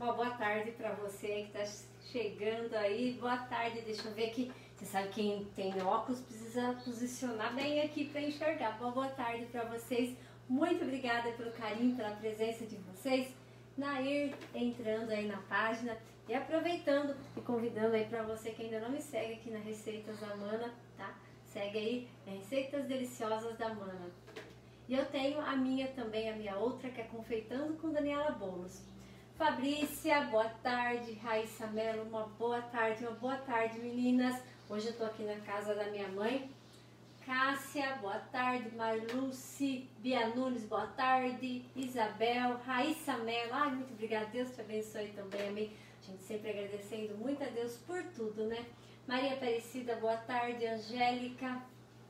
Uma boa tarde para você que está chegando aí. Boa tarde, deixa eu ver aqui. Você sabe quem tem óculos precisa posicionar bem aqui para enxergar. Uma boa tarde para vocês. Muito obrigada pelo carinho, pela presença de vocês. Nair entrando aí na página e aproveitando e convidando aí para você que ainda não me segue aqui na Receitas da Mana, tá? Segue aí, Receitas Deliciosas da Mana. E eu tenho a minha também, a minha outra, que é Confeitando com Daniela Bolos. Fabrícia, boa tarde. Raíssa Mello, uma boa tarde, meninas. Hoje eu tô aqui na casa da minha mãe. Cássia, boa tarde. Marluce, Bia Nunes, boa tarde. Isabel, Raíssa Mello, ai, muito obrigada, Deus te abençoe também, amém. A gente sempre agradecendo muito a Deus por tudo, né? Maria Aparecida, boa tarde. Angélica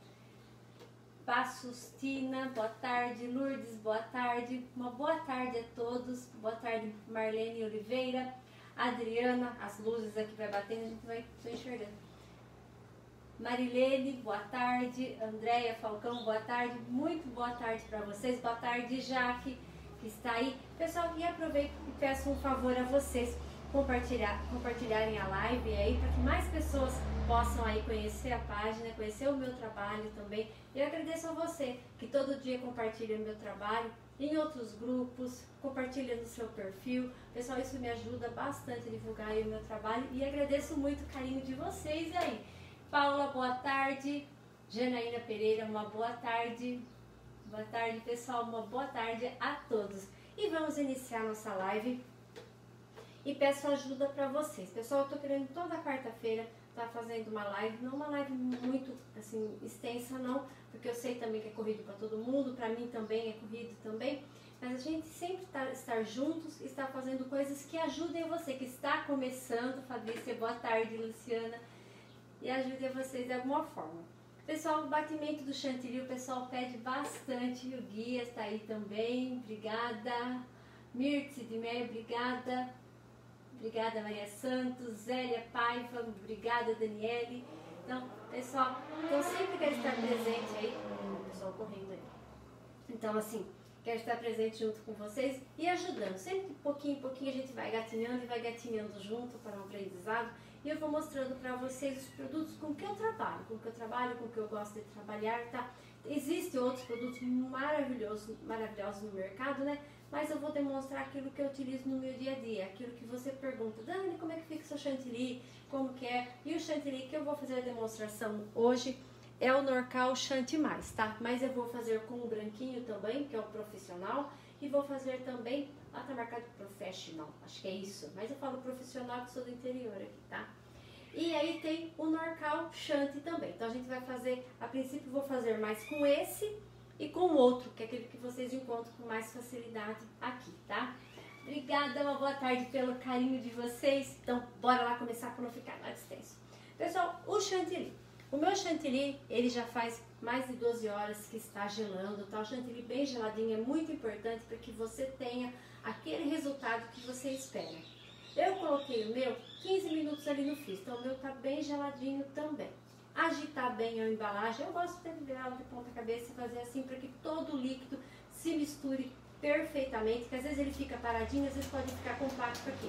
Passos, Tina, boa tarde. Lourdes, boa tarde. Uma boa tarde a todos. Boa tarde, Marlene Oliveira. Adriana, as luzes aqui vai batendo, a gente vai enxergando. Marilene, boa tarde. Andréia Falcão, boa tarde. Muito boa tarde para vocês. Boa tarde, Jaque, que está aí. Pessoal, e aproveito e peço um favor a vocês. Compartilharem a live aí para que mais pessoas possam aí conhecer a página, conhecer o meu trabalho também. Eu agradeço a você que todo dia compartilha o meu trabalho em outros grupos, compartilha no seu perfil. Pessoal, isso me ajuda bastante a divulgar aí o meu trabalho e agradeço muito o carinho de vocês aí. Paula, boa tarde. Janaína Pereira, uma boa tarde. Boa tarde, pessoal, uma boa tarde a todos. E vamos iniciar nossa live. E peço ajuda para vocês. Pessoal, eu tô querendo toda quarta-feira estar fazendo uma live, não uma live muito assim extensa não, porque eu sei também que é corrido para todo mundo, para mim também é corrido também, mas a gente sempre estar juntos, estar fazendo coisas que ajudem você, que está começando. Fabrícia, boa tarde. Luciana, e ajudem vocês de alguma forma. Pessoal, o batimento do chantilly, o pessoal pede bastante, o Guia está aí também, obrigada. Mirtz de Meia, obrigada. Obrigada, Maria Santos. Zélia Paiva, obrigada, Daniele. Então, pessoal, eu sempre quero estar presente aí. O pessoal correndo aí. Então, assim, quero estar presente junto com vocês e ajudando. Sempre pouquinho em pouquinho a gente vai gatinhando e vai gatinhando junto para um aprendizado. E eu vou mostrando para vocês os produtos com que eu trabalho, com que eu gosto de trabalhar, tá? Existem outros produtos maravilhosos no mercado, né? Mas eu vou demonstrar aquilo que eu utilizo no meu dia a dia, aquilo que você pergunta, Dani, como é que fica o seu chantilly, como que é? E o chantilly que eu vou fazer a demonstração hoje é o Norcal Chanti Mais, tá? Mas eu vou fazer com o branquinho também, que é o profissional, e vou fazer também, lá tá marcado professional, acho que é isso, mas eu falo profissional que sou do interior aqui, tá? E aí tem o Norcal Chanti também, então a gente vai fazer, a princípio vou fazer mais com esse, e com o outro, que é aquele que vocês encontram com mais facilidade aqui, tá? Obrigada, uma boa tarde pelo carinho de vocês. Então, bora lá começar para não ficar mais extenso. Pessoal, o chantilly. O meu chantilly, ele já faz mais de 12 horas que está gelando, tá? O chantilly bem geladinho é muito importante para que você tenha aquele resultado que você espera. Eu coloquei o meu 15 minutos ali no freezer, então o meu tá bem geladinho também. Agitar bem a embalagem, eu gosto de virar de ponta cabeça e fazer assim para que todo o líquido se misture perfeitamente, que às vezes ele fica paradinho, às vezes pode ficar compacto aqui,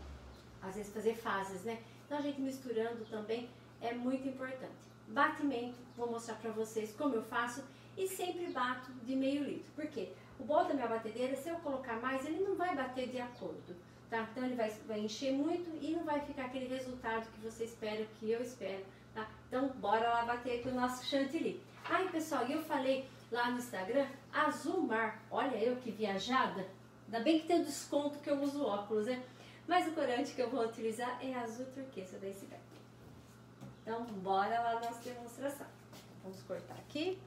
às vezes fazer fases, né? Então a gente misturando também é muito importante. Batimento, vou mostrar para vocês como eu faço e sempre bato de meio litro, porque o bolo da minha batedeira, se eu colocar mais, ele não vai bater de acordo, tá? Então ele vai encher muito e não vai ficar aquele resultado que você espera, que eu espero. Tá? Então, bora lá bater aqui o nosso chantilly. Ai, pessoal, e eu falei lá no Instagram, azul mar. Olha eu que viajada. Ainda bem que tem o desconto que eu uso óculos, né? Mas o corante que eu vou utilizar é azul turquesa da Isabel. Então, bora lá na nossa demonstração. Vamos cortar aqui.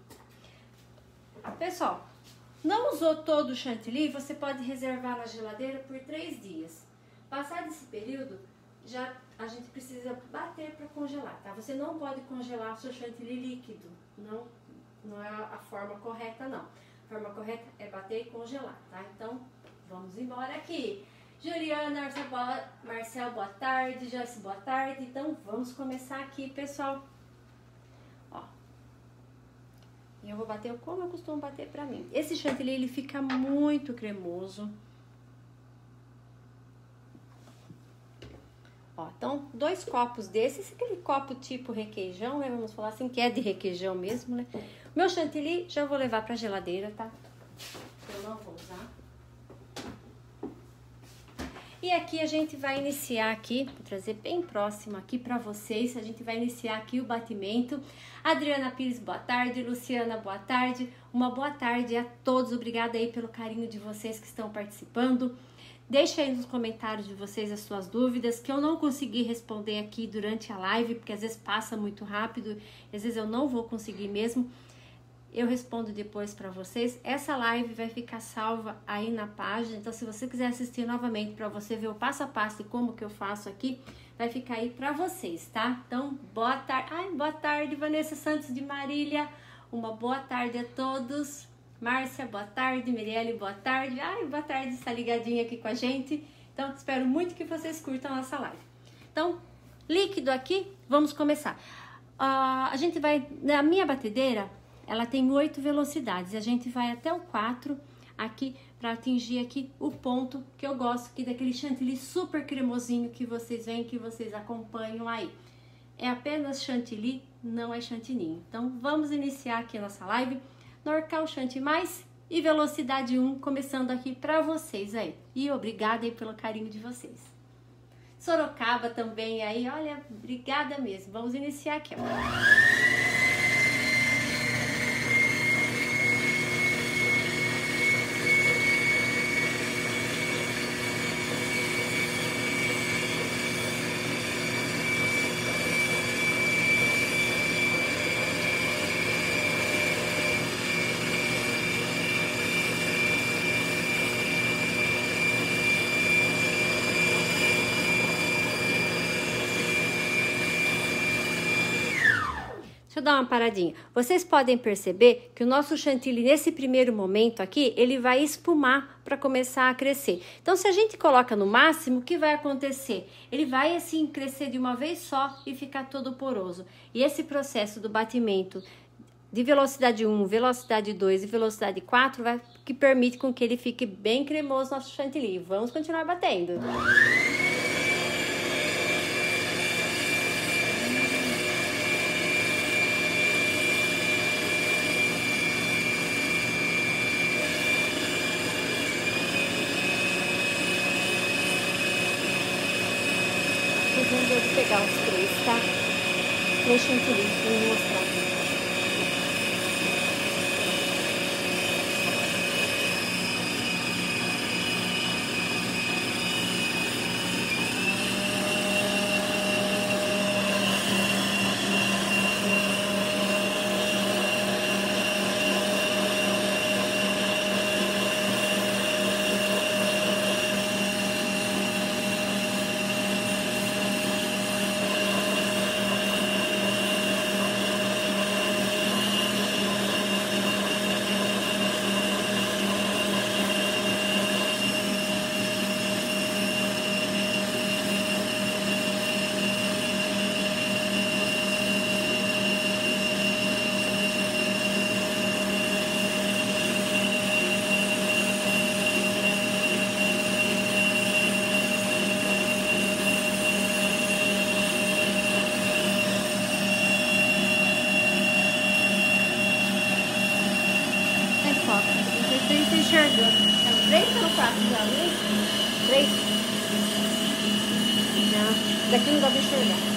Pessoal, não usou todo o chantilly, você pode reservar na geladeira por 3 dias. Passado esse período, já a gente precisa bater para congelar, tá? Você não pode congelar o seu chantilly líquido, não é a forma correta, não. A forma correta é bater e congelar, tá? Então, vamos embora aqui. Juliana, Marcel, boa tarde. Joyce, boa tarde. Então, vamos começar aqui, pessoal. Ó. E eu vou bater como eu costumo bater pra mim. Esse chantilly, ele fica muito cremoso. Ó, então, 2 copos desses, aquele copo tipo requeijão, né? Vamos falar assim, que é de requeijão mesmo, né? Meu chantilly já vou levar pra geladeira, tá? Eu não vou usar. E aqui a gente vai iniciar aqui, vou trazer bem próximo aqui pra vocês, a gente vai iniciar aqui o batimento. Adriana Pires, boa tarde. Luciana, boa tarde. Uma boa tarde a todos, obrigada aí pelo carinho de vocês que estão participando. Deixa aí nos comentários de vocês as suas dúvidas, que eu não consegui responder aqui durante a live, porque às vezes passa muito rápido, às vezes eu não vou conseguir mesmo. Eu respondo depois para vocês. Essa live vai ficar salva aí na página, então se você quiser assistir novamente para você ver o passo a passo e como que eu faço aqui, vai ficar aí para vocês, tá? Então, boa tarde. Ai, boa tarde, Vanessa Santos de Marília. Uma boa tarde a todos. Márcia, boa tarde. Mirelle, boa tarde. Ai, boa tarde, está ligadinha aqui com a gente. Então, espero muito que vocês curtam a nossa live. Então, líquido aqui, vamos começar. A gente vai, na minha batedeira, ela tem 8 velocidades. A gente vai até o 4 aqui para atingir aqui o ponto que eu gosto aqui daquele chantilly super cremosinho que vocês veem, que vocês acompanham aí. É apenas chantilly, não é chantininho. Então, vamos iniciar aqui a nossa live. Norcal Chantilly mais e velocidade 1, começando aqui para vocês aí. E obrigada aí pelo carinho de vocês. Sorocaba também aí, olha, obrigada mesmo. Vamos iniciar aqui, ó. Deixa eu dar uma paradinha. Vocês podem perceber que o nosso chantilly, nesse primeiro momento aqui, ele vai espumar para começar a crescer. Então, se a gente coloca no máximo, o que vai acontecer? Ele vai, assim, crescer de uma vez só e ficar todo poroso. E esse processo do batimento de velocidade 1, velocidade 2 e velocidade 4 vai, que permite com que ele fique bem cremoso nosso chantilly. Vamos continuar batendo. Eu vou pegar os 3, tá? 3 chantilly, vou mostrar. Enxergando. Então, 3 ou 4 já, né? 3? Não, daqui não dá pra enxergar.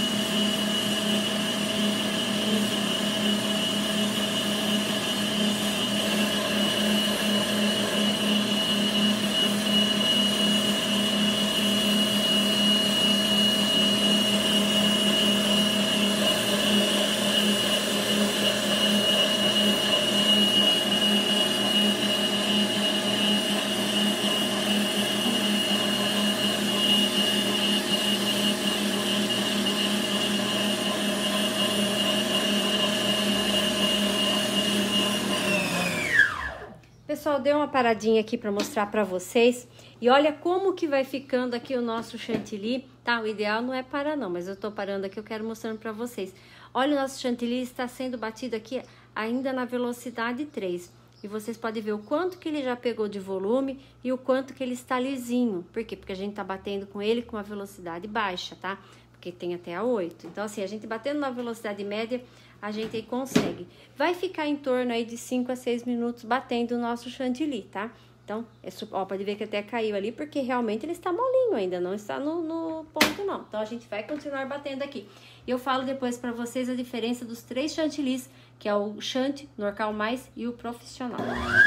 Pessoal, dei uma paradinha aqui para mostrar para vocês e olha como que vai ficando aqui o nosso chantilly, tá? O ideal não é parar não, mas eu tô parando aqui, eu quero mostrando para vocês. Olha, o nosso chantilly está sendo batido aqui ainda na velocidade 3. e vocês podem ver o quanto que ele já pegou de volume e o quanto que ele está lisinho. Por quê? Porque a gente tá batendo com ele com uma velocidade baixa, tá? Porque tem até a 8. Então, assim, a gente batendo na velocidade média, a gente aí consegue. Vai ficar em torno aí de 5 a 6 minutos batendo o nosso chantilly, tá? Então, ó, pode ver que até caiu ali, porque realmente ele está molinho ainda, não está no ponto, não. Então, a gente vai continuar batendo aqui. E eu falo depois para vocês a diferença dos 3 chantillies, que é o Chante, Norcal Mais e o Profissional.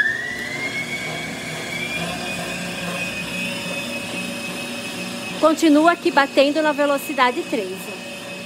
Continua aqui batendo na velocidade 3.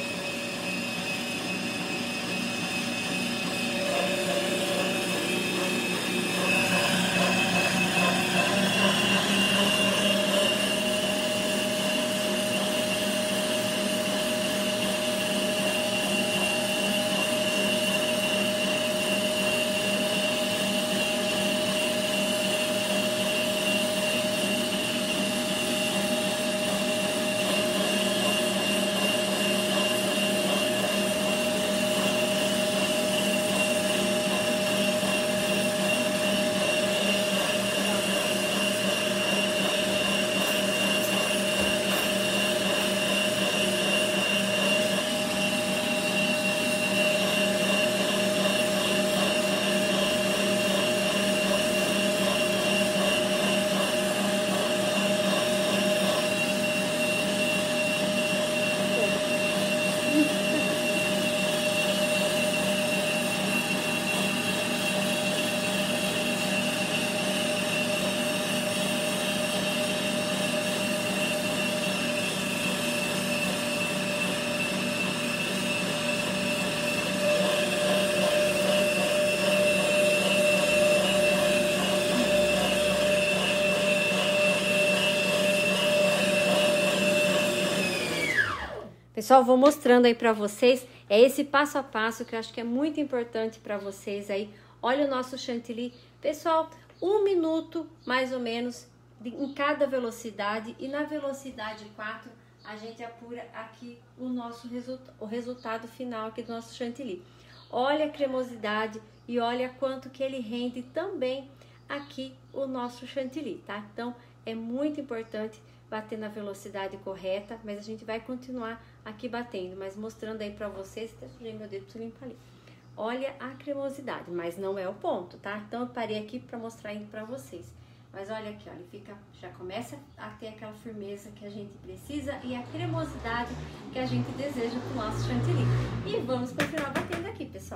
Pessoal, vou mostrando aí pra vocês, é esse passo a passo que eu acho que é muito importante pra vocês aí. Olha o nosso chantilly. Pessoal, 1 minuto mais ou menos em cada velocidade, e na velocidade 4 a gente apura aqui o nosso resultado final aqui do nosso chantilly. Olha a cremosidade e olha quanto que ele rende também aqui o nosso chantilly, tá? Então, é muito importante bater na velocidade correta, mas a gente vai continuar aqui batendo, mas mostrando aí pra vocês, até sujei meu dedo, preciso limpar ali. Olha a cremosidade, mas não é o ponto, tá? Então eu parei aqui pra mostrar indo pra vocês. Mas olha aqui, ó, ele fica, já começa a ter aquela firmeza que a gente precisa e a cremosidade que a gente deseja pro nosso chantilly. E vamos continuar batendo aqui, pessoal.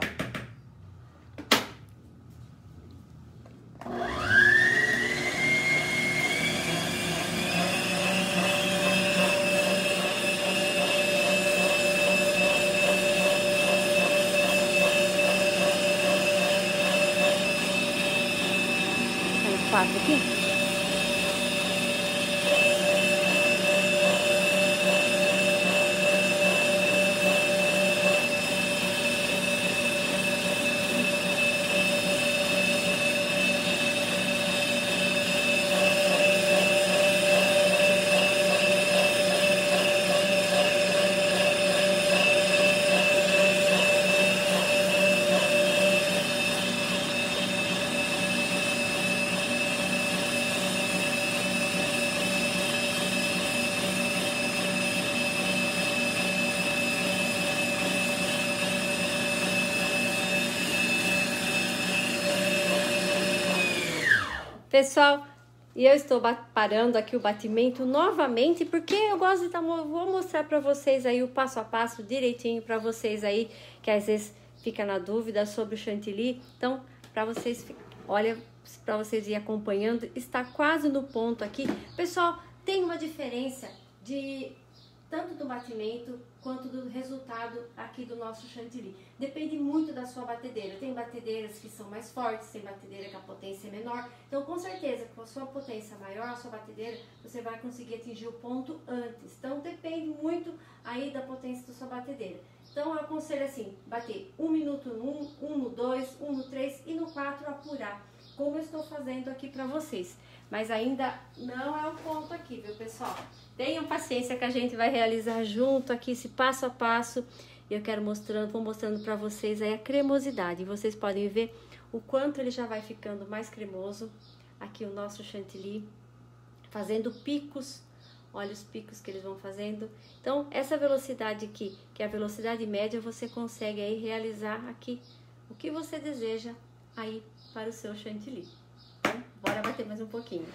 Aqui. Pessoal, e eu estou parando aqui o batimento novamente, porque eu gosto de vou mostrar para vocês aí o passo a passo direitinho para vocês aí, que às vezes fica na dúvida sobre o chantilly. Então, para vocês, olha, para vocês ir acompanhando, está quase no ponto aqui. Pessoal, tem uma diferença de tanto do batimento quanto do resultado aqui do nosso chantilly. Depende muito da sua batedeira. Tem batedeiras que são mais fortes, tem batedeira que a potência é menor. Então, com certeza, com a sua potência maior, a sua batedeira, você vai conseguir atingir o ponto antes. Então, depende muito aí da potência da sua batedeira. Então, eu aconselho assim, bater 1 minuto no 1, 1 no 2, 1 no 3 e no 4 apurar, como eu estou fazendo aqui para vocês. Mas ainda não é o ponto aqui, viu, pessoal? Tenham paciência que a gente vai realizar junto aqui esse passo a passo. E eu quero vou mostrando para vocês aí a cremosidade. E vocês podem ver o quanto ele já vai ficando mais cremoso. Aqui o nosso chantilly fazendo picos, olha os picos que eles vão fazendo. Então essa velocidade aqui, que é a velocidade média, você consegue aí realizar aqui o que você deseja aí para o seu chantilly. Então, bora bater mais um pouquinho.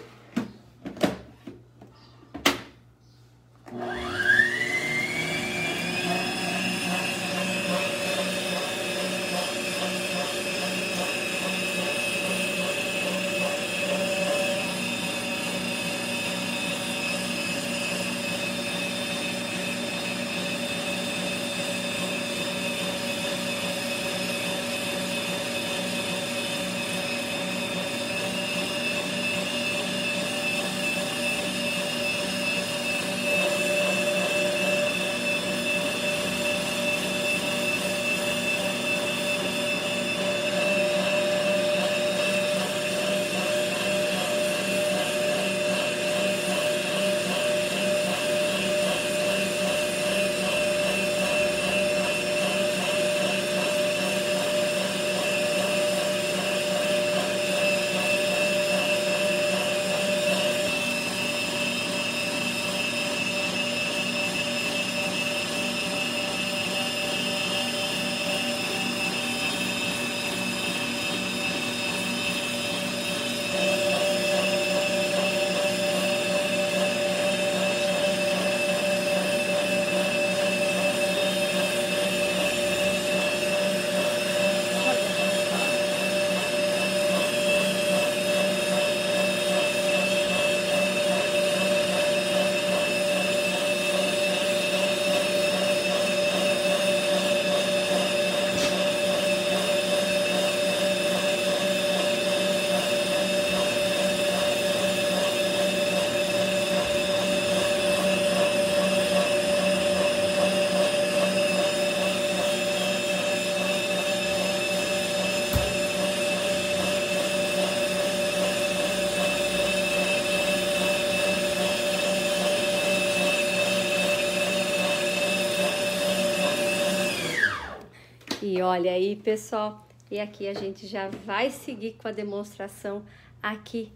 E olha aí, pessoal, e aqui a gente já vai seguir com a demonstração aqui.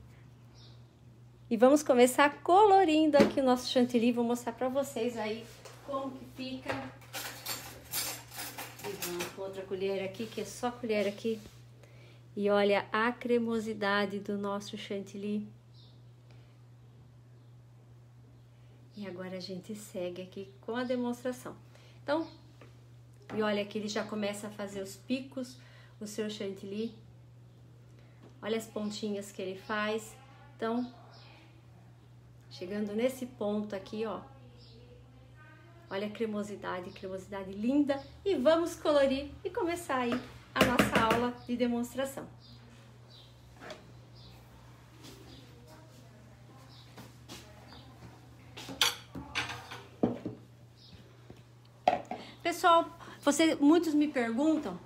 E vamos começar colorindo aqui o nosso chantilly, vou mostrar pra vocês aí como que fica. E vamos com outra colher aqui, que é só colher aqui. E olha a cremosidade do nosso chantilly. E agora a gente segue aqui com a demonstração. Então, e olha que ele já começa a fazer os picos, o seu chantilly. Olha as pontinhas que ele faz. Então, chegando nesse ponto aqui, ó. Olha a cremosidade, cremosidade linda. E vamos colorir e começar aí a nossa aula de demonstração. Pessoal, muitos me perguntam.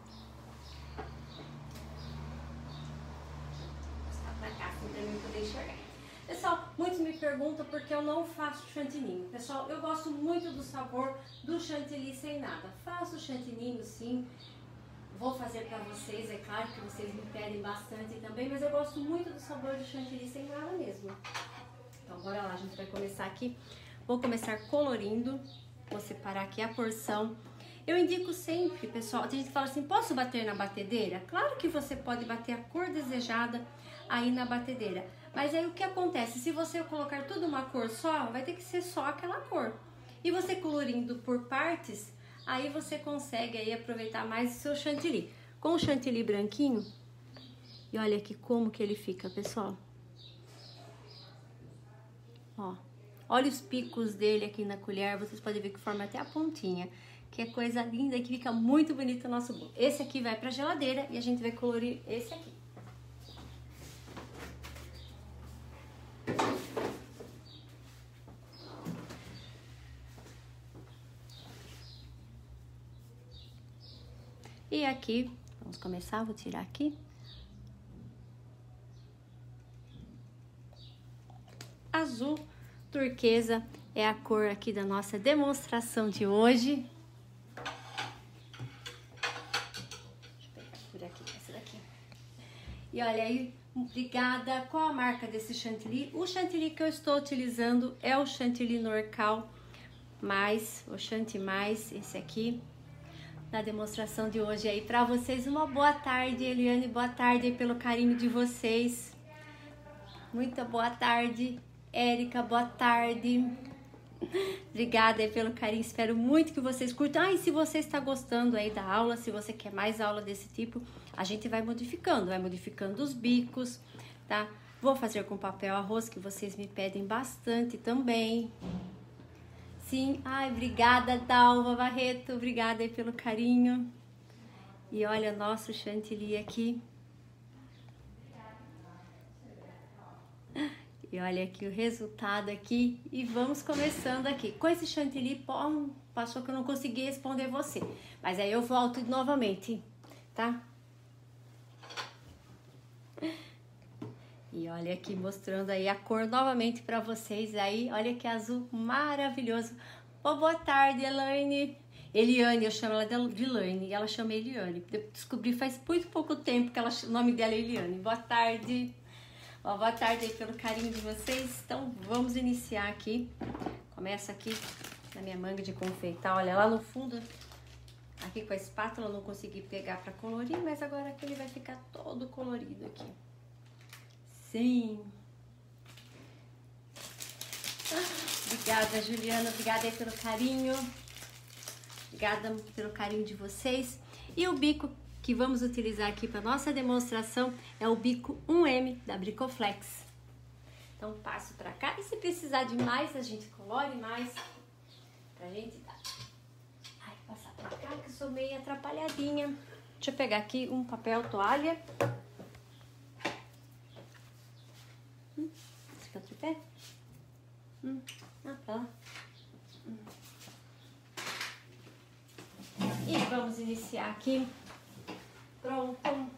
Pessoal, muitos me perguntam porque eu não faço chantininho. Pessoal, eu gosto muito do sabor do chantilly sem nada. Faço chantininho sim, vou fazer para vocês, é claro que vocês me pedem bastante também, mas eu gosto muito do sabor do chantilly sem nada mesmo. Então bora lá, a gente vai começar aqui. Vou começar colorindo, vou separar aqui a porção. Eu indico sempre, pessoal, tem gente que fala assim, posso bater na batedeira? Claro que você pode bater a cor desejada aí na batedeira. Mas aí o que acontece? Se você colocar tudo uma cor só, vai ter que ser só aquela cor. E você colorindo por partes, aí você consegue aí aproveitar mais o seu chantilly. Com o chantilly branquinho, e olha aqui como que ele fica, pessoal. Ó, olha os picos dele aqui na colher, vocês podem ver que forma até a pontinha. Que é coisa linda e que fica muito bonito o nosso bolo. Esse aqui vai pra geladeira e a gente vai colorir esse aqui. E aqui, vamos começar, vou tirar aqui. Azul turquesa é a cor aqui da nossa demonstração de hoje. Deixa eu pegar por aqui, essa daqui. E olha aí, obrigada. Qual a marca desse chantilly? O chantilly que eu estou utilizando é o chantilly Norcal mais, o Chanti mais, esse aqui, na demonstração de hoje aí para vocês. Uma boa tarde, Eliane, boa tarde aí pelo carinho de vocês. Muita boa tarde, Érica, boa tarde. Obrigada aí pelo carinho, espero muito que vocês curtam. E se você está gostando aí da aula, se você quer mais aula desse tipo, a gente vai modificando os bicos, tá? Vou fazer com papel arroz, que vocês me pedem bastante também. Sim, ai, obrigada, Dalva Barreto, obrigada aí pelo carinho. E olha nosso chantilly aqui. E olha aqui o resultado aqui. E vamos começando aqui. Com esse chantilly, passou que eu não consegui responder você. Mas aí eu volto novamente, tá? E olha aqui mostrando aí a cor novamente para vocês aí. Olha que azul maravilhoso. Oh, boa tarde, Elaine. Eliane, eu chamo ela de Elaine e ela chama Eliane. Eu descobri faz muito pouco tempo que o nome dela é Eliane. Boa tarde. Oh, boa tarde aí pelo carinho de vocês. Então vamos iniciar aqui. Começa aqui na minha manga de confeitar. Olha lá no fundo. Aqui com a espátula eu não consegui pegar para colorir, mas agora aqui ele vai ficar todo colorido aqui. Sim. Obrigada, Juliana. Obrigada aí pelo carinho. Obrigada pelo carinho de vocês. E o bico que vamos utilizar aqui para nossa demonstração é o bico 1M da Bricoflex. Então passo para cá e se precisar de mais, a gente colore mais pra gente dar. Ai, passar para cá que eu sou meio atrapalhadinha. Deixa eu pegar aqui um papel toalha. Esse aqui é o tripé? Pra lá. E vamos iniciar aqui. Pronto.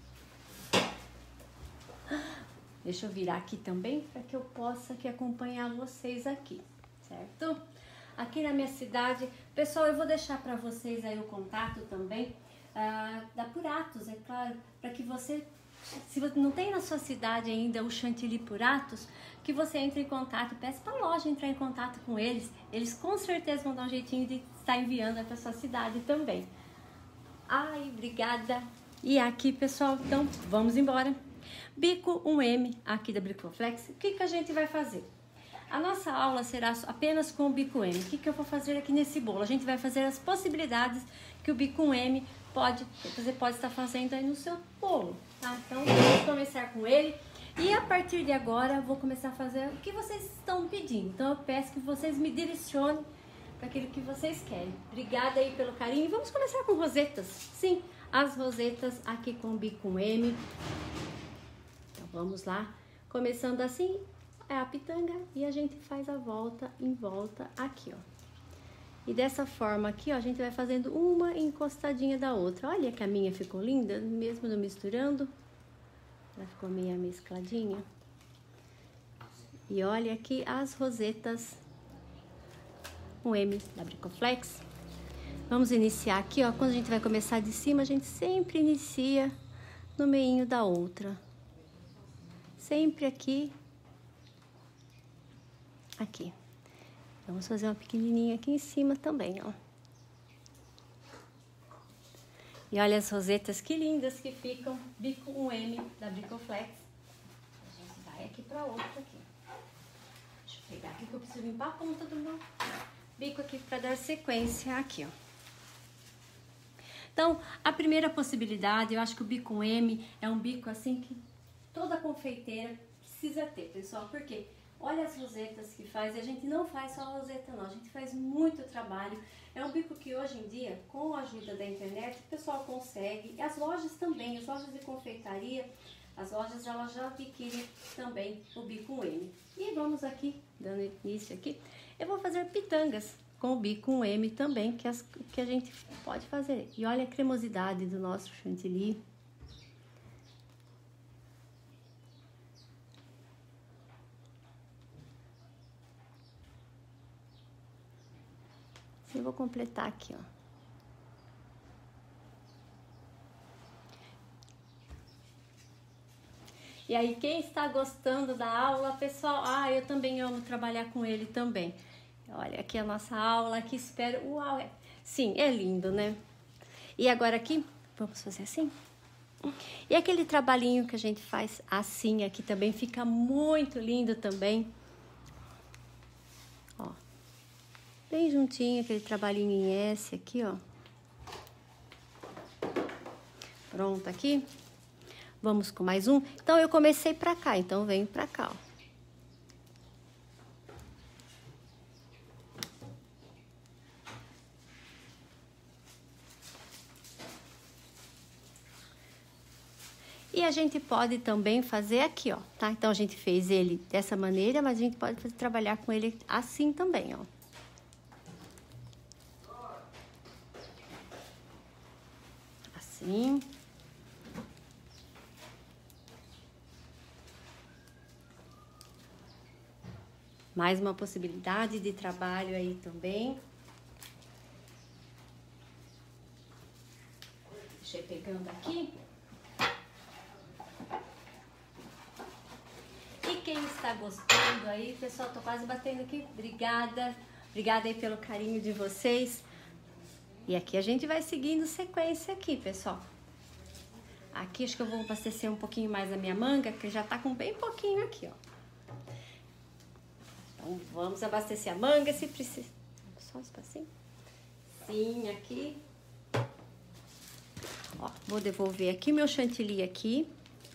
Deixa eu virar aqui também para que eu possa aqui acompanhar vocês aqui, certo? Aqui na minha cidade, pessoal, eu vou deixar para vocês aí o contato também da Puratos, é claro, para que você, se você não tem na sua cidade ainda o chantilly Puratos, que você entre em contato, peça para a loja entrar em contato com eles. Eles com certeza vão dar um jeitinho de estar enviando para sua cidade também. Ai, obrigada. E aqui, pessoal, então vamos embora. Bico 1M aqui da Bricoflex. O que a gente vai fazer? A nossa aula será apenas com o bico M. O que eu vou fazer aqui nesse bolo? A gente vai fazer as possibilidades que o bico 1M você pode estar fazendo aí no seu bolo, tá? Então vamos começar com ele. E a partir de agora eu vou começar a fazer o que vocês estão pedindo. Então eu peço que vocês me direcionem para aquilo que vocês querem. Obrigada aí pelo carinho. Vamos começar com rosetas. Sim, as rosetas aqui com o bico M. Então vamos lá. Começando assim, é a pitanga e a gente faz a volta em volta aqui, ó. E dessa forma aqui, ó, a gente vai fazendo uma encostadinha da outra. Olha que a minha ficou linda, mesmo não misturando. Ela ficou meio mescladinha. E olha aqui as rosetas, um M da Bricoflex. Vamos iniciar aqui, ó. Quando a gente vai começar de cima, a gente sempre inicia no meinho da outra. Sempre aqui. Aqui. Vamos fazer uma pequenininha aqui em cima também, ó. E olha as rosetas que lindas que ficam. Bico 1M da Bricoflex. A gente vai aqui para outra aqui. Deixa eu pegar aqui que eu preciso limpar a ponta do meu bico aqui para dar sequência aqui, ó. Então, a primeira possibilidade, eu acho que o bico 1M é um bico assim que toda confeiteira precisa ter, pessoal. Por quê? Olha as rosetas que faz, e a gente não faz só roseta não, a gente faz muito trabalho. É um bico que hoje em dia, com a ajuda da internet, o pessoal consegue, e as lojas também, as lojas de confeitaria, as lojas elas já adquirem também o bico 1M. E vamos aqui, dando início aqui, eu vou fazer pitangas com o bico 1M também, que a gente pode fazer. E olha a cremosidade do nosso chantilly. Eu vou completar aqui, ó. E aí, quem está gostando da aula, pessoal? Ah, eu também amo trabalhar com ele também. Olha, aqui a nossa aula, aqui espero... Uau! Sim, é lindo, né? E agora aqui, vamos fazer assim? E aquele trabalhinho que a gente faz assim, aqui também fica muito lindo também. Ó, bem juntinho, aquele trabalhinho em S aqui, ó. Pronto aqui. Vamos com mais um. Então, eu comecei pra cá, então venho pra cá, ó. E a gente pode também fazer aqui, ó, tá? Então, a gente fez ele dessa maneira, mas a gente pode trabalhar com ele assim também, ó. Assim. Mais uma possibilidade de trabalho aí também. Deixa eu ir pegando aqui. E quem está gostando aí, pessoal, tô quase batendo aqui. Obrigada. Obrigada aí pelo carinho de vocês. E aqui a gente vai seguindo sequência aqui, pessoal. Aqui acho que eu vou abastecer um pouquinho mais a minha manga, que já tá com bem pouquinho aqui, ó. Então, vamos abastecer a manga, se precisa. Só um espacinho. Sim, aqui. Ó, vou devolver aqui meu chantilly aqui.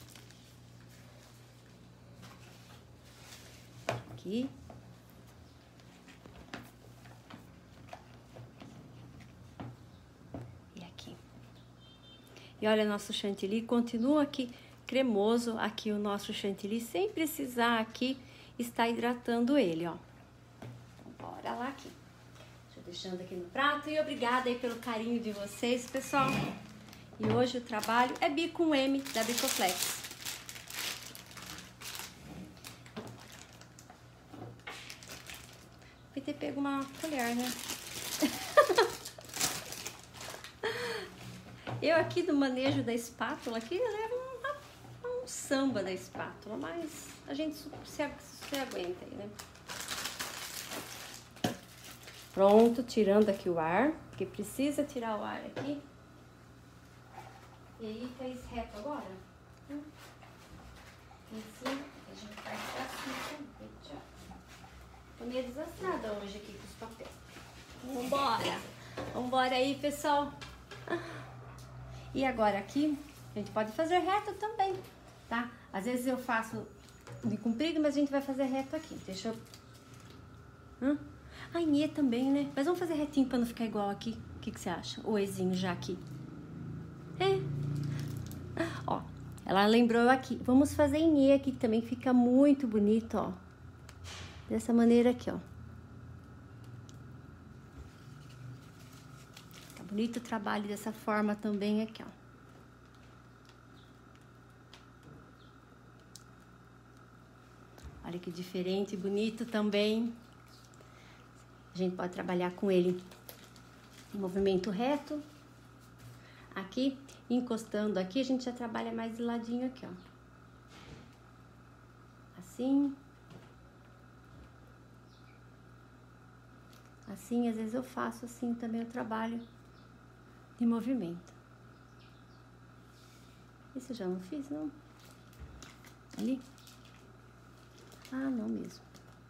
Aqui. E aqui. E olha, nosso chantilly continua aqui cremoso, aqui o nosso chantilly, sem precisar aqui estar hidratando ele, ó. Então, bora lá aqui. Deixa eu deixando aqui no prato e obrigada aí pelo carinho de vocês, pessoal. E hoje o trabalho é bico M da Bricoflex. Vai ter pego uma colher, né? Eu aqui do manejo da espátula, aqui eu levo um samba da espátula, mas a gente se aguenta aí, né? Pronto, tirando aqui o ar, porque precisa tirar o ar aqui. E aí, fez reto agora? Em cima, a gente faz assim também, já. Tô meio desastrada hoje aqui com os papéis. Vambora! Vambora aí, pessoal! E agora aqui, a gente pode fazer reto também, tá? Às vezes eu faço de comprido, mas a gente vai fazer reto aqui. Deixa eu... A Inê também, né? Mas vamos fazer retinho pra não ficar igual aqui. O que você acha? O Ezinho já aqui. É. Ó, ela lembrou aqui. Vamos fazer Inê aqui, que também fica muito bonito, ó. Dessa maneira aqui, ó. Tá bonito o trabalho dessa forma também aqui, ó. Olha que diferente, bonito também. A gente pode trabalhar com ele em movimento reto. Aqui, encostando aqui, a gente já trabalha mais de ladinho aqui, ó. Assim. Assim, às vezes eu faço assim também o trabalho de movimento. Esse eu já não fiz, não? Ali? Ah, não mesmo.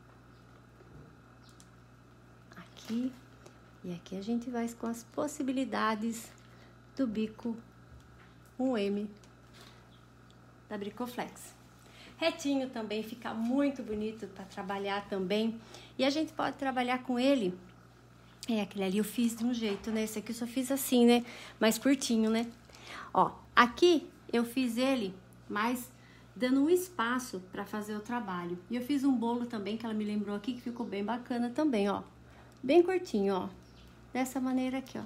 Aqui. E aqui a gente vai com as possibilidades do bico 1M da Bricoflex. Retinho também fica muito bonito para trabalhar também. E a gente pode trabalhar com ele. Aquele ali eu fiz de um jeito, né? Esse aqui eu só fiz assim, né? Mais curtinho, né? Ó, aqui eu fiz ele mais dando um espaço para fazer o trabalho. E eu fiz um bolo também, que ela me lembrou aqui, que ficou bem bacana também, ó. Bem curtinho, ó. Dessa maneira aqui, ó.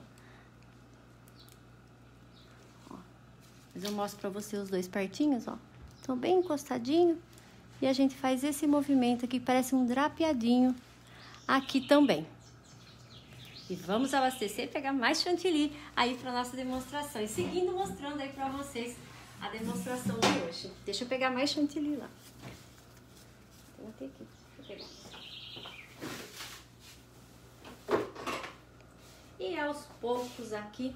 Mas eu mostro pra você os dois pertinhos, ó. Estão bem encostadinho. E a gente faz esse movimento aqui, parece um drapeadinho aqui também. E vamos abastecer e pegar mais chantilly aí pra nossa demonstração. E seguindo mostrando aí pra vocês a demonstração de hoje. Deixa eu pegar mais chantilly lá. Tem até aqui. Deixa eu pegar. E aos poucos aqui.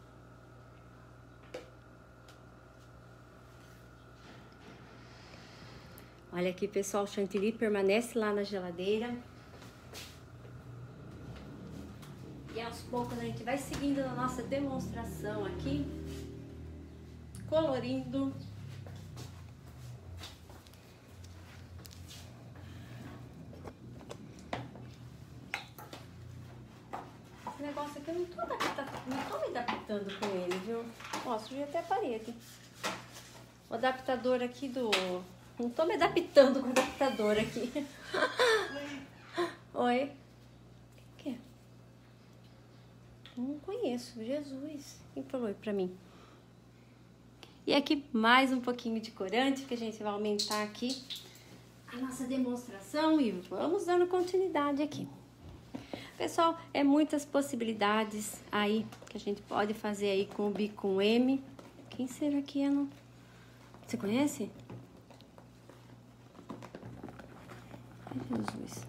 Olha aqui, pessoal, o chantilly permanece lá na geladeira. E aos poucos a gente vai seguindo na nossa demonstração aqui, colorindo. Esse negócio aqui eu não tô me adaptando com ele, viu? Ó, sujei até a parede. O adaptador aqui do... Não tô me adaptando com o adaptador aqui. Oi. O que é? Não conheço, Jesus. Quem falou aí pra mim? E aqui mais um pouquinho de corante, que a gente vai aumentar aqui a nossa demonstração e vamos dando continuidade aqui. Pessoal, é muitas possibilidades aí que a gente pode fazer aí com o bico com M. Quem será que é, não? Você conhece? Ai, Jesus.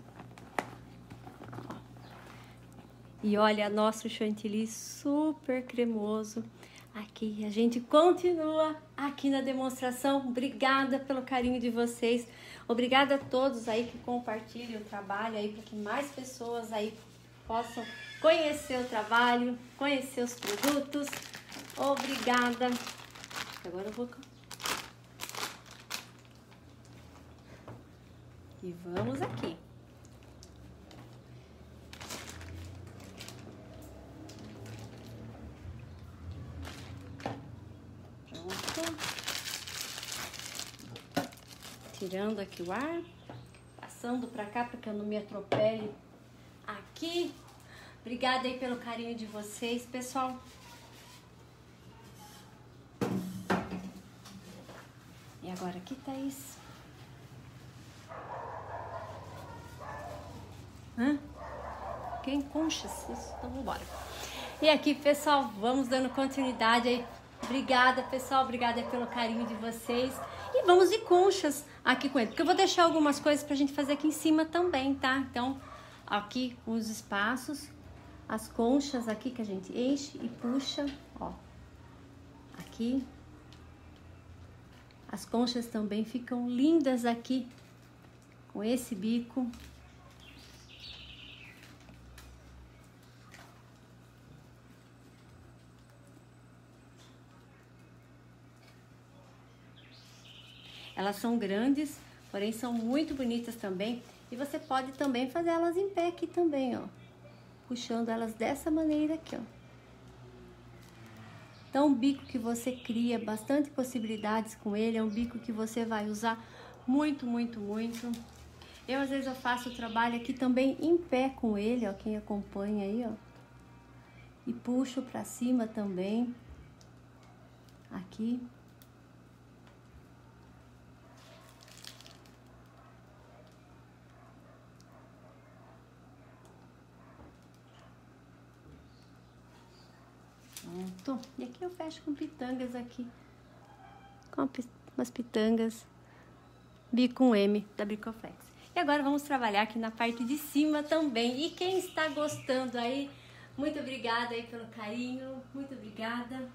E olha, nosso chantilly super cremoso. Aqui, a gente continua aqui na demonstração. Obrigada pelo carinho de vocês. Obrigada a todos aí que compartilham o trabalho aí, para que mais pessoas aí possam conhecer o trabalho, conhecer os produtos. Obrigada. Agora eu vou... E vamos aqui. Tirando aqui o ar, passando pra cá para que eu não me atropele aqui. Obrigada aí pelo carinho de vocês, pessoal. E agora aqui, Thaís. Quem conchas? Isso, então vamos embora. E aqui, pessoal, vamos dando continuidade aí. Obrigada, pessoal, obrigada pelo carinho de vocês. E vamos de conchas aqui com ele, porque eu vou deixar algumas coisas pra gente fazer aqui em cima também, tá? Então, aqui os espaços, as conchas aqui que a gente enche e puxa, ó. Aqui. As conchas também ficam lindas aqui com esse bico. Elas são grandes, porém são muito bonitas também. E você pode também fazer elas em pé aqui também, ó. Puxando elas dessa maneira aqui, ó. Então, o bico que você cria bastante possibilidades com ele. É um bico que você vai usar muito, muito, muito. Eu, às vezes, eu faço o trabalho aqui também em pé com ele, ó. Quem acompanha aí, ó. E puxo pra cima também. Aqui. Pronto. E aqui eu fecho com pitangas aqui. Com umas pitangas bico M da Bricoflex. E agora vamos trabalhar aqui na parte de cima também. E quem está gostando aí, muito obrigada aí pelo carinho. Muito obrigada.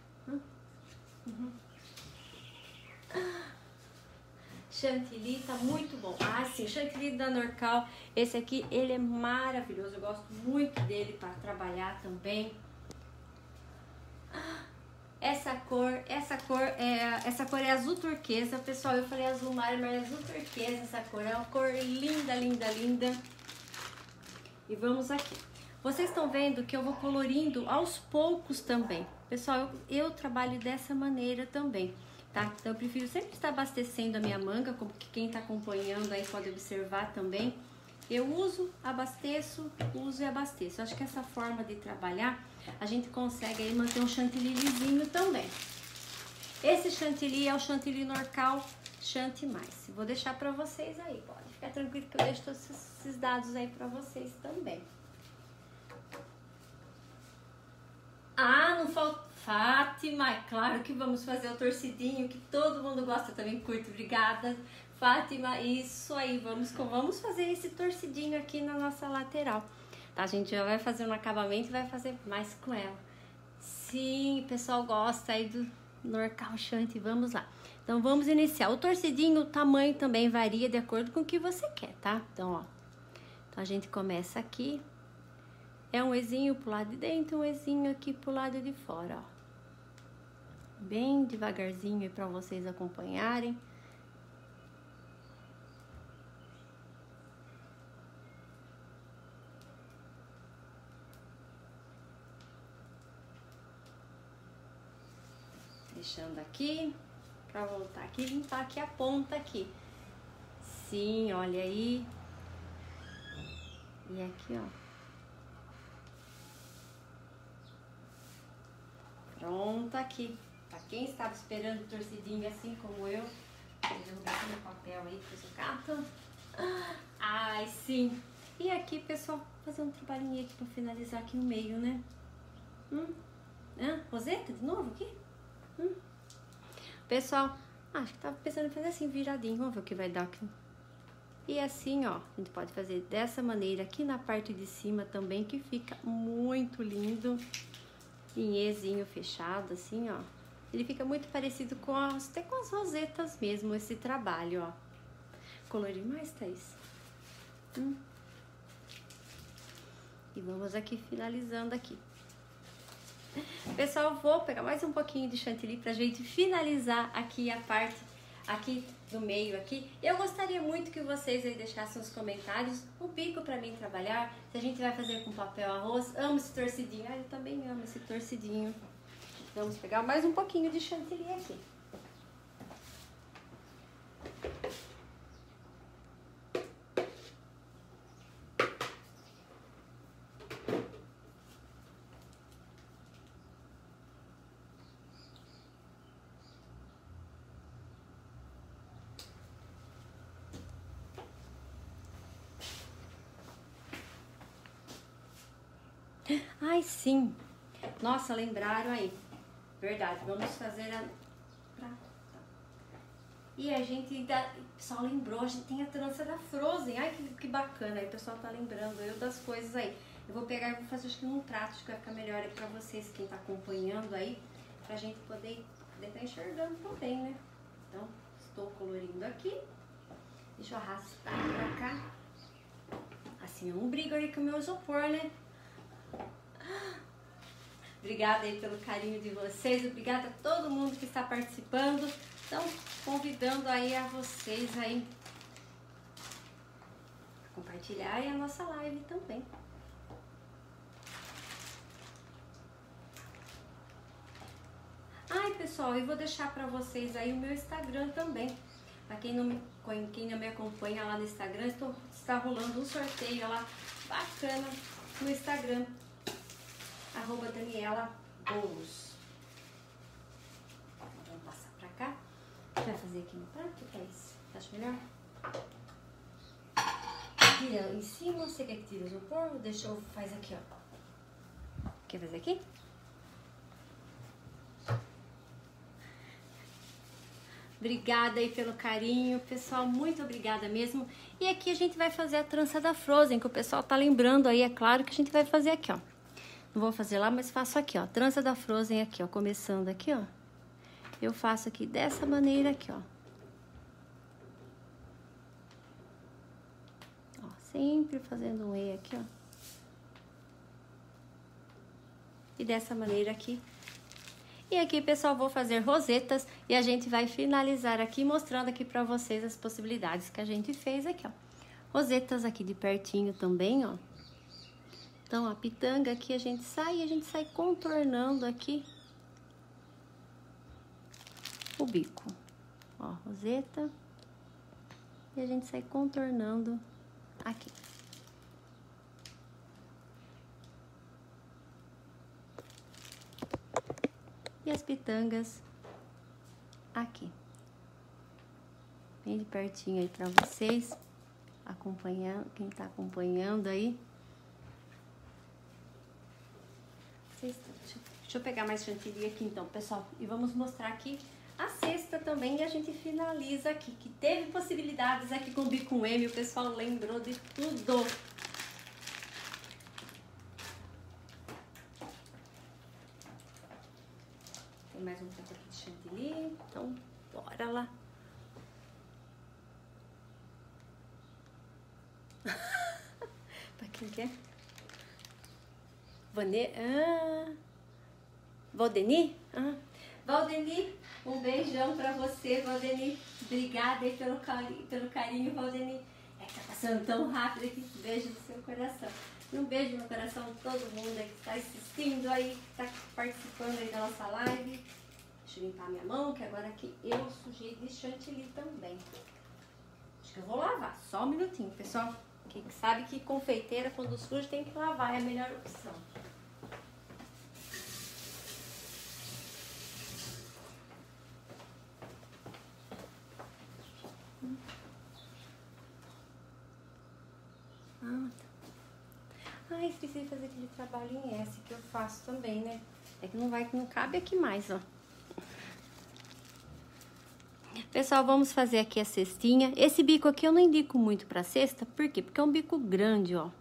Chantilly tá muito bom. Ah, sim, chantilly da Norcal. Esse aqui, ele é maravilhoso. Eu gosto muito dele para trabalhar também. Essa cor é azul turquesa, pessoal. Eu falei azul mar, mas é azul turquesa essa cor. É uma cor linda, linda, linda. E vamos aqui. Vocês estão vendo que eu vou colorindo aos poucos também. Pessoal, eu trabalho dessa maneira também, tá? Então eu prefiro sempre estar abastecendo a minha manga, como que quem tá acompanhando aí pode observar também. Eu uso, abasteço, uso e abasteço. Acho que essa forma de trabalhar, a gente consegue aí manter um chantilly lisinho também. Esse chantilly é o chantilly Norcal Chante Mais. Vou deixar pra vocês aí, pode ficar tranquilo que eu deixo todos esses dados aí pra vocês também. Ah, não Fátima, é claro que vamos fazer o torcidinho, que todo mundo gosta, também curto. Obrigada, Fátima. Isso aí, vamos fazer esse torcidinho aqui na nossa lateral. Tá, a gente já vai fazer um acabamento e vai fazer mais com ela. Sim, o pessoal gosta aí do norcalchante, vamos lá. Então vamos iniciar. O torcidinho, o tamanho também varia de acordo com o que você quer, tá? Então, ó. Então a gente começa aqui. É um ezinho pro lado de dentro, um ezinho aqui pro lado de fora, ó. Bem devagarzinho aí pra vocês acompanharem. Deixando aqui, pra voltar aqui, limpar aqui a ponta aqui. Sim, olha aí. E aqui, ó. Pronto aqui. Pra quem estava esperando torcidinho assim como eu, derrubar aqui no papel aí pro sucato. Ai, sim. E aqui, pessoal, fazer um trabalhinho aqui pra finalizar aqui no meio, né? Roseta de novo aqui? Pessoal, acho que tava pensando em fazer assim, viradinho. Vamos ver o que vai dar aqui. E assim, ó, a gente pode fazer dessa maneira aqui na parte de cima também, que fica muito lindo. Em Ezinho fechado, assim, ó. Ele fica muito parecido com até com as rosetas mesmo, esse trabalho, ó. Colorir mais, Thaís? E vamos aqui finalizando aqui. Pessoal, vou pegar mais um pouquinho de chantilly pra gente finalizar aqui a parte aqui do meio aqui. Eu gostaria muito que vocês aí deixassem os comentários o bico pra mim trabalhar, se a gente vai fazer com papel arroz. Amo esse torcidinho. Eu também amo esse torcidinho. Vamos pegar mais um pouquinho de chantilly aqui. Ai, sim. Nossa, lembraram aí. Verdade, vamos fazer a... E a gente ainda... O pessoal lembrou, a gente tem a trança da Frozen. Ai, que bacana. Aí o pessoal tá lembrando eu das coisas aí. Eu vou pegar e vou fazer, acho que num trato, acho que vai ficar melhor aí pra vocês, quem tá acompanhando aí, pra gente poder tá enxergando também, né? Então, estou colorindo aqui. Deixa eu arrastar pra cá. Assim, eu não brigo aí com o meu isopor, né? Obrigada aí pelo carinho de vocês, obrigada a todo mundo que está participando. Então, convidando aí a vocês aí a compartilhar aí a nossa live também. Ai, pessoal, eu vou deixar para vocês aí o meu Instagram também. Para quem não me acompanha lá no Instagram, está rolando um sorteio lá bacana no Instagram. @DanielaBolos. Vamos passar pra cá. Vai fazer aqui no prato, Thaís? Acha melhor? Tira em cima, você quer que tire o isopor? Deixa eu fazer aqui, ó. Quer fazer aqui? Obrigada aí pelo carinho, pessoal, muito obrigada mesmo. E aqui a gente vai fazer a trança da Frozen, que o pessoal tá lembrando aí, é claro que a gente vai fazer aqui, ó. Não vou fazer lá, mas faço aqui, ó. Trança da Frozen aqui, ó. Começando aqui, ó. Eu faço aqui dessa maneira aqui, ó. Ó, sempre fazendo um E aqui, ó. E dessa maneira aqui. E aqui, pessoal, vou fazer rosetas e a gente vai finalizar aqui, mostrando aqui pra vocês as possibilidades que a gente fez aqui, ó. Rosetas aqui de pertinho também, ó. Então, a pitanga aqui a gente sai contornando aqui o bico. Ó, roseta. E a gente sai contornando aqui. E as pitangas aqui. Bem de pertinho aí pra vocês acompanhando, quem tá acompanhando aí. Deixa Deixa eu pegar mais chantilly aqui então, pessoal. E vamos mostrar aqui a cesta também e a gente finaliza aqui, que teve possibilidades aqui com o Bico M, o pessoal lembrou de tudo. Tem mais um pouco aqui de chantilly, então bora lá. Pra quem quer? Valdeni? Valdeni, um beijão pra você, Valdeni. Obrigada aí pelo carinho, Valdeni. É que tá passando tão rápido aqui. Beijo no seu coração. E um beijo no coração de todo mundo aí que está assistindo aí, que está participando aí da nossa live. Deixa eu limpar minha mão, que agora aqui eu sujei de chantilly também. Acho que eu vou lavar, só um minutinho, pessoal. Quem sabe que confeiteira, quando suja, tem que lavar, é a melhor opção. Esqueci de fazer aquele trabalho em S que eu faço também, né? É que não cabe aqui mais, ó. Pessoal, vamos fazer aqui a cestinha. Esse bico aqui eu não indico muito pra cesta, por quê? Porque é um bico grande, ó.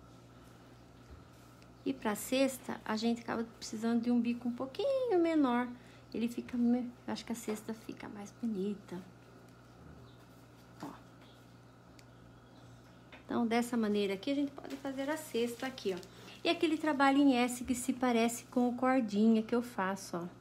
E pra cesta, a gente acaba precisando de um bico um pouquinho menor. Ele fica, eu acho que a cesta fica mais bonita. Ó. Então, dessa maneira aqui, a gente pode fazer a cesta aqui, ó. E aquele trabalho em S que se parece com o cordinha que eu faço, ó.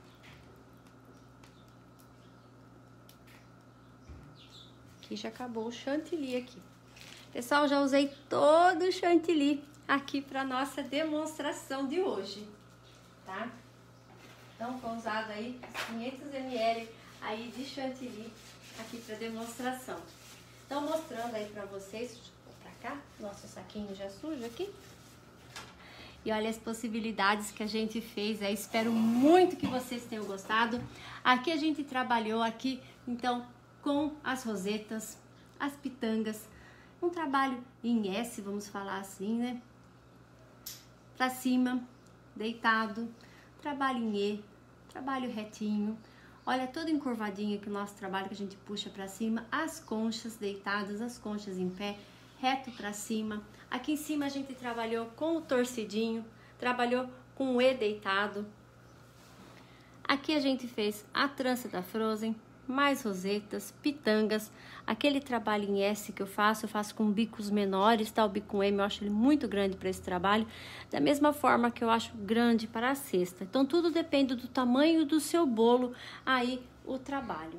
Aqui já acabou o chantilly aqui. Pessoal, já usei todo o chantilly aqui para nossa demonstração de hoje, tá? Então, foi usado aí 500 ml aí de chantilly aqui para demonstração. Então, mostrando aí para vocês, deixa eu pôr pra cá, nosso saquinho já sujo aqui. E olha as possibilidades que a gente fez aí, espero muito que vocês tenham gostado. Aqui a gente trabalhou aqui, então, com as rosetas, as pitangas, um trabalho em S, vamos falar assim, né? Pra cima, deitado, trabalho em E, trabalho retinho. Olha, todo encurvadinho aqui o nosso trabalho que a gente puxa pra cima, as conchas deitadas, as conchas em pé, reto pra cima. Aqui em cima a gente trabalhou com o torcidinho, trabalhou com o E deitado. Aqui a gente fez a trança da Frozen, mais rosetas, pitangas, aquele trabalho em S que eu faço com bicos menores, tá? O bico M eu acho ele muito grande para esse trabalho, da mesma forma que eu acho grande para a cesta. Então tudo depende do tamanho do seu bolo, aí o trabalho.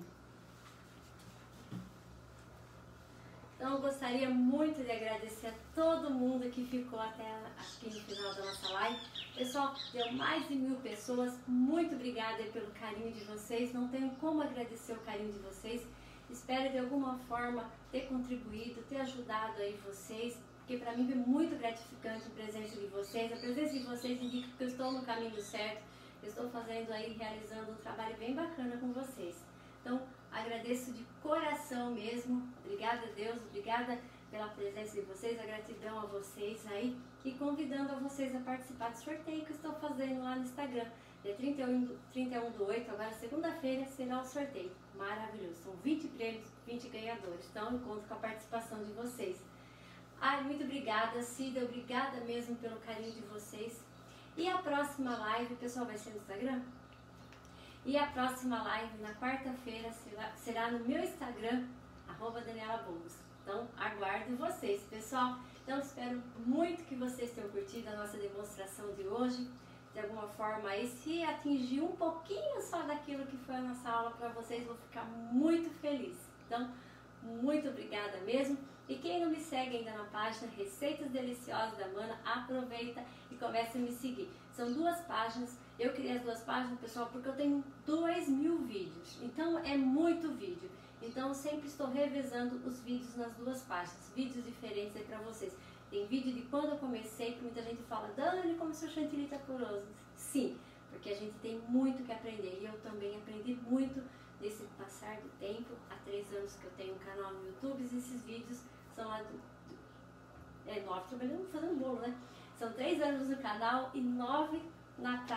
Então eu gostaria muito de agradecer a todo mundo que ficou até aqui no final da nossa live. Pessoal, deu mais de 1000 pessoas. Muito obrigada pelo carinho de vocês. Não tenho como agradecer o carinho de vocês. Espero de alguma forma ter contribuído, ter ajudado aí vocês, porque para mim foi muito gratificante a presença de vocês. A presença de vocês indica que eu estou no caminho certo. Eu estou fazendo aí, realizando um trabalho bem bacana com vocês. Então, agradeço de coração mesmo. Obrigada a Deus, obrigada pela presença de vocês, a gratidão a vocês aí e convidando a vocês a participar do sorteio que eu estou fazendo lá no Instagram. Dia 31/8, agora segunda-feira, será o sorteio. Maravilhoso, são 20 prêmios, 20 ganhadores. Então, eu conto com a participação de vocês. Ai, muito obrigada, Cida, obrigada mesmo pelo carinho de vocês. E a próxima live, pessoal, vai ser no Instagram? E a próxima live, na quarta-feira, será no meu Instagram, @DanielaBoulos. Então, aguardo vocês, pessoal. Então, espero muito que vocês tenham curtido a nossa demonstração de hoje. De alguma forma, aí, se atingir um pouquinho só daquilo que foi a nossa aula para vocês, vou ficar muito feliz. Então, muito obrigada mesmo. E quem não me segue ainda na página Receitas Deliciosas da Mana, aproveita e comece a me seguir. São 2 páginas. Eu criei as 2 páginas, pessoal, porque eu tenho 2000 vídeos. Então, é muito vídeo. Então, eu sempre estou revezando os vídeos nas 2 páginas. Vídeos diferentes aí pra vocês. Tem vídeo de quando eu comecei, que muita gente fala, Dani, como seu chantilly tá poroso. Sim, porque a gente tem muito que aprender. E eu também aprendi muito nesse passar do tempo. Há 3 anos que eu tenho um canal no YouTube. E esses vídeos são lá 9 trabalhando, fazendo bolo, né? São 3 anos no canal e 9 na